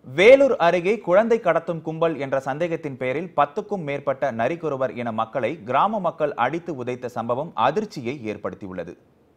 வேலூர் அருகே குழந்தை கடத்தும் கும்பல் என்ற சந்தேகத்தின் பெயரில் 10க்கும் மேற்பட்ட நரிக்குறவர் இன மக்களை கிராம மக்கள் அடித்து உதைத்த சம்பவம் அதிர்ச்சியை ஏற்படுத்தியுள்ளது.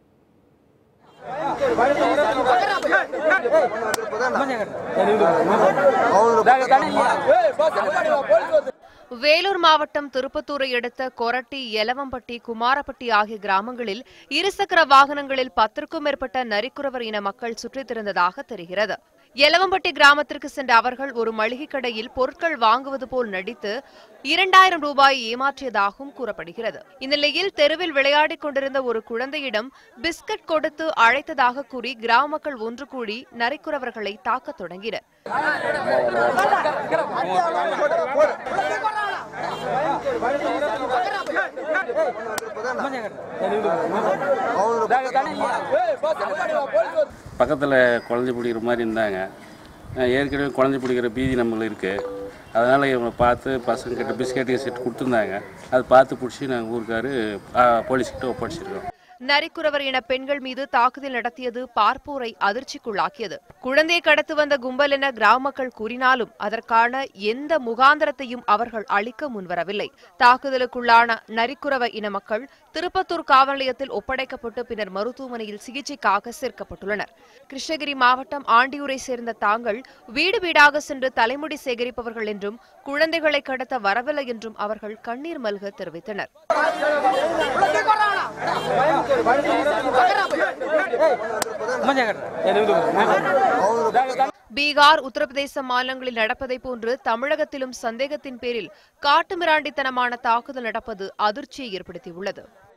வேலூர் மாவட்டம் திருப்பத்தூரை அடுத்த கொரட்டி, எலவம்பட்டி, குமாரப்பட்டி ஆகிய கிராமங்களில் இருசக்கர வாகனங்களில் 10க்கும் மேற்பட்ட நரிக்குறவர் இன மக்கள் சுற்றித் திரிந்ததாக தெரிகிறது. எலவம்பட்டி கிராமத்திற்கு சென்ற அவர்கள் ஒரு மளிகை கடையில் பொருட்கள் வாங்குவது போல் நடித்து 2000 ரூபாய் ஏமாற்றியதாகவும் கூறப்படுகிறது. இந்நிலையில் தெருவில் விளையாடிக் கொண்டிருந்த ஒரு குழந்தையிடம் பிஸ்கட் கொடுத்து அழைத்ததாக கூறி கிராம மக்கள் ஒன்று கூடி நரிக்குறவர்களை தாக்கத் தொடங்கினர். பக்கத்தில் குழந்தை பிடிக்கிற மாதிரி இருந்தாங்க. ஏற்கனவே குழந்தை பிடிக்கிற பீதி நம்மளுக்கு இருக்குது. அதனால் இவங்களை பார்த்து பசங்கிட்ட பிஸ்கெட்டு செட் கொடுத்துருந்தாங்க. அதை பார்த்து பிடிச்சி நாங்கள் ஊருக்காரு போலீஸ்கிட்ட ஒப்படைச்சிருக்கோம். நரிக்குறவர் இன பெண்கள் மீது தாக்குதல் நடத்தியது பார்ப்போரை அதிர்ச்சிக்குள்ளாக்கியது. குழந்தையை கடத்து வந்த கும்பல் என கிராம மக்கள் கூறினாலும் அதற்கான எந்த முகாந்திரத்தையும் அவர்கள் அளிக்க முன்வரவில்லை. தாக்குதலுக்குள்ளான நரிக்குறவ இன மக்கள் திருப்பத்தூர் காவல் நிலையத்தில் ஒப்படைக்கப்பட்டு பின்னர் மருத்துவமனையில் சிகிச்சைக்காக சேர்க்கப்பட்டுள்ளனர். கிருஷ்ணகிரி மாவட்டம் ஆண்டியூரை சேர்ந்த தாங்கள் வீடு வீடாக சென்று தலைமுடி சேகரிப்பவர்கள் என்றும் குழந்தைகளை கடத்த வரவில்லை என்றும் அவர்கள் கண்ணீர் மல்க தெரிவித்தனர். பீகார், உத்தரப்பிரதேச மாநிலங்களில் நடப்பதை போன்று தமிழகத்திலும் சந்தேகத்தின் பேரில் காட்டுமிராண்டித்தனமான தாக்குதல் நடப்பது அதிர்ச்சியை ஏற்படுத்தியுள்ளது.